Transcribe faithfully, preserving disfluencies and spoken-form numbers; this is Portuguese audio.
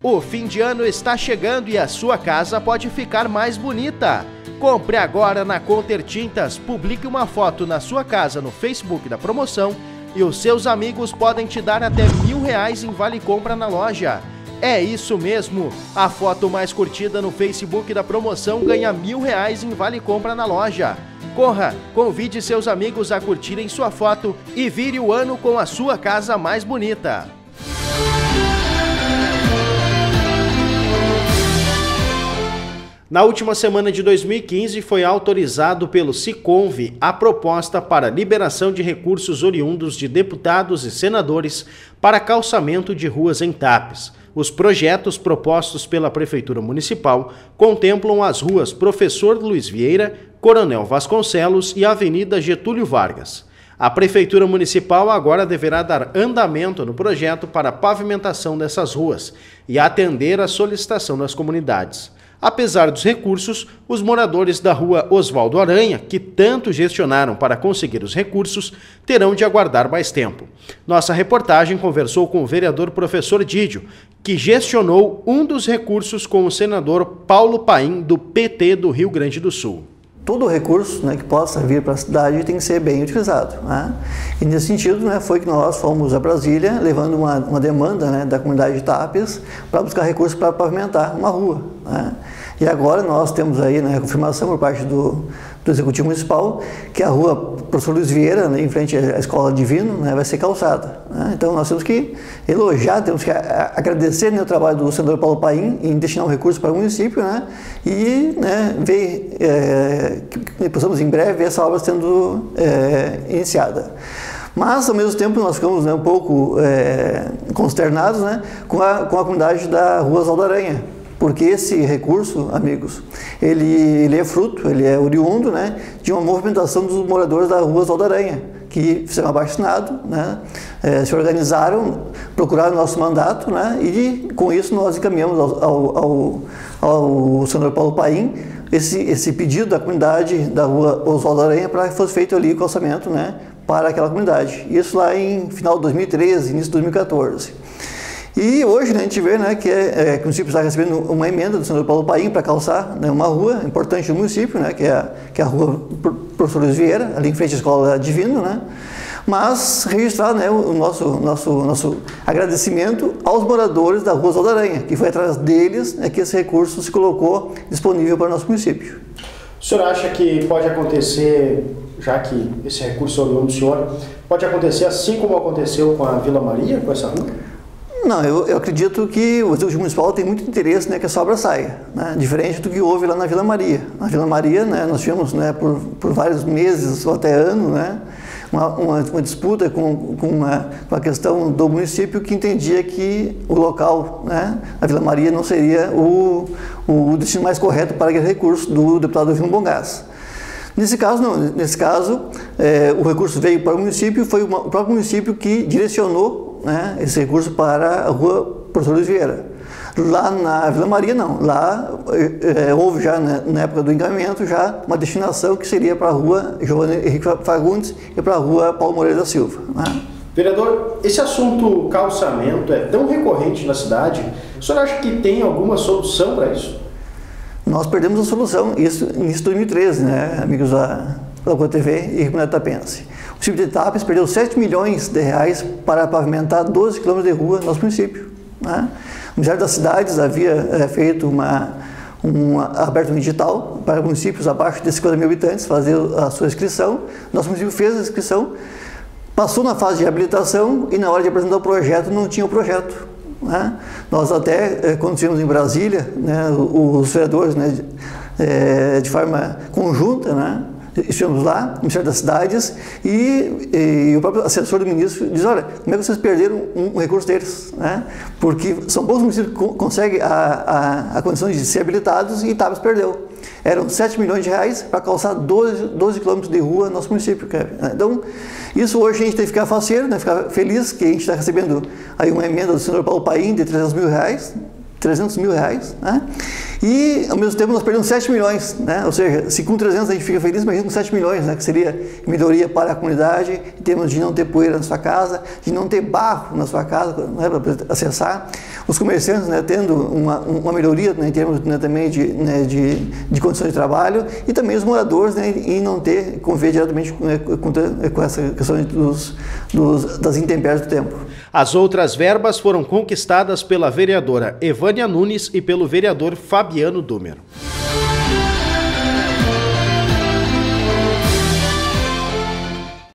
O fim de ano está chegando e a sua casa pode ficar mais bonita. Compre agora na Conter Tintas, publique uma foto na sua casa no Facebook da promoção e os seus amigos podem te dar até mil reais em vale compra na loja. É isso mesmo, a foto mais curtida no Facebook da promoção ganha mil reais em vale compra na loja. Corra, convide seus amigos a curtirem sua foto e vire o ano com a sua casa mais bonita. Na última semana de dois mil e quinze, foi autorizado pelo SICONV a proposta para liberação de recursos oriundos de deputados e senadores para calçamento de ruas em Tapes. Os projetos propostos pela Prefeitura Municipal contemplam as ruas Professor Luiz Vieira, Coronel Vasconcelos e Avenida Getúlio Vargas. A Prefeitura Municipal agora deverá dar andamento no projeto para a pavimentação dessas ruas e atender à solicitação das comunidades. Apesar dos recursos, os moradores da rua Oswaldo Aranha, que tanto gestionaram para conseguir os recursos, terão de aguardar mais tempo. Nossa reportagem conversou com o vereador professor Didio, que gestionou um dos recursos com o senador Paulo Paim, do P T do Rio Grande do Sul. Todo recurso, né, que possa vir para a cidade tem que ser bem utilizado, né? E nesse sentido, né, foi que nós fomos a Brasília levando uma, uma demanda, né, da comunidade de Tapes para buscar recursos para pavimentar uma rua, né? E agora nós temos aí, né, a confirmação por parte do, do Executivo Municipal que a rua Professor Luiz Vieira, né, em frente à Escola Divino, né, vai ser calçada, né? Então nós temos que elogiar, temos que agradecer, né, o trabalho do senador Paulo Paim em destinar um recurso para o município, né, e, né, ver é, que possamos em breve ver essa obra sendo é, iniciada. Mas, ao mesmo tempo, nós ficamos, né, um pouco é, consternados, né, com, a, com a comunidade da rua Oswaldo Aranha, porque esse recurso, amigos, ele, ele é fruto, ele é oriundo, né, de uma movimentação dos moradores da rua Oswaldo Aranha, que fizeram abaixo-assinado, né, é, se organizaram, procuraram o nosso mandato, né, e com isso nós encaminhamos ao, ao, ao, ao senador Paulo Paim esse, esse pedido da comunidade da rua Oswaldo Aranha para que fosse feito ali o calçamento, né, para aquela comunidade. Isso lá em final de dois mil e treze, início de dois mil e quatorze. E hoje, né, a gente vê, né, que, é, é, que o município está recebendo uma emenda do senador Paulo Paim para calçar, né, uma rua importante do município, né, que, é a, que é a rua Professor Luiz Vieira, ali em frente à Escola Divino, né, mas registrar, né, o nosso, nosso, nosso agradecimento aos moradores da rua Oswaldo Aranha, que foi através deles, né, que esse recurso se colocou disponível para o nosso município. O senhor acha que pode acontecer, já que esse recurso é oriundo do senhor, pode acontecer assim como aconteceu com a Vila Maria, com essa rua? Não, eu, eu acredito que o Executivo Municipal tem muito interesse, né, que essa obra saia, né, diferente do que houve lá na Vila Maria. Na Vila Maria, né, nós tivemos, né, por, por vários meses ou até ano, né, uma, uma, uma disputa com, com, uma, com a questão do município que entendia que o local, né, a Vila Maria não seria o, o destino mais correto para aquele recurso do deputado Vilmo Bongás. Nesse caso, não. Nesse caso, é, o recurso veio para o município, foi uma, o próprio município que direcionou, né, esse recurso para a rua Professor Luiz Vieira. Lá na Vila Maria, não. Lá é, houve já, né, na época do encaminhamento, já uma destinação que seria para a rua Giovanni Henrique Fagundes e para a rua Paulo Moreira da Silva, né? Vereador, esse assunto calçamento é tão recorrente na cidade, o senhor acha que tem alguma solução para isso? Nós perdemos a solução, isso no início de dois mil e treze, né, amigos da Local T V e Comunidade Tapense. O município de Tapes perdeu sete milhões de reais para pavimentar doze quilômetros de rua no nosso município, né? O Ministério das Cidades havia é, feito uma, uma, aberto um edital para municípios abaixo de cinquenta mil habitantes fazer a sua inscrição. Nosso município fez a inscrição, passou na fase de reabilitação e na hora de apresentar o projeto não tinha o projeto, né? Nós até, quando estivemos em Brasília, né, os vereadores, né, de, é, de forma conjunta, né, estivemos lá, no Ministério das Cidades, e, e o próprio assessor do ministro diz, olha, como é que vocês perderam um, um recurso deles, né? Porque são poucos municípios que conseguem a, a, a condição de ser habilitados e Tapes perdeu. Eram sete milhões de reais para calçar doze, doze quilômetros de rua no nosso município. Então, isso hoje a gente tem que ficar faceiro, né? Ficar feliz que a gente está recebendo aí uma emenda do senador Paulo Paim de trezentos mil reais, trezentos mil reais, né? E, ao mesmo tempo, nós perdemos sete milhões, né? Ou seja, se com trezentos a gente fica feliz, imagina com sete milhões, né? Que seria melhoria para a comunidade, em termos de não ter poeira na sua casa, de não ter barro na sua casa, né, para acessar. Os comerciantes, né, tendo uma, uma melhoria, né, em termos, né, também de, né, de, de condições de trabalho, e também os moradores, né, em não ter, conviver diretamente com, com, com essa questão dos, dos, das intempéries do tempo. As outras verbas foram conquistadas pela vereadora Evânia Nunes e pelo vereador Fabiano Dúmero.